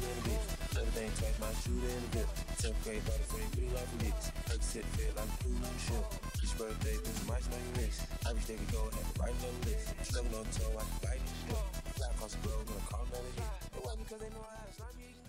in a bitch. Everything twice, my shooter in the whip. 10th grade, body frame, pretty like a mix. Her sit fit like a cruise on the ship. Each birthday, this is my snowy wrist. I wish they could go and have it right on the list. Struggling on the toe, I can bite it. Fly across the globe, gonna call another hit. They want me cause they know I slime me.